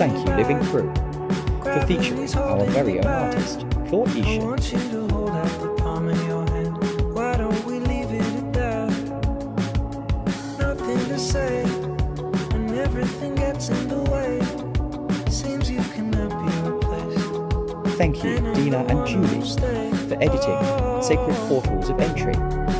Thank you, Living Crue, for featuring our very own artist, Claudio Eshun. Thank you, Dina and Julie, for editing Sacred Portals of Entry.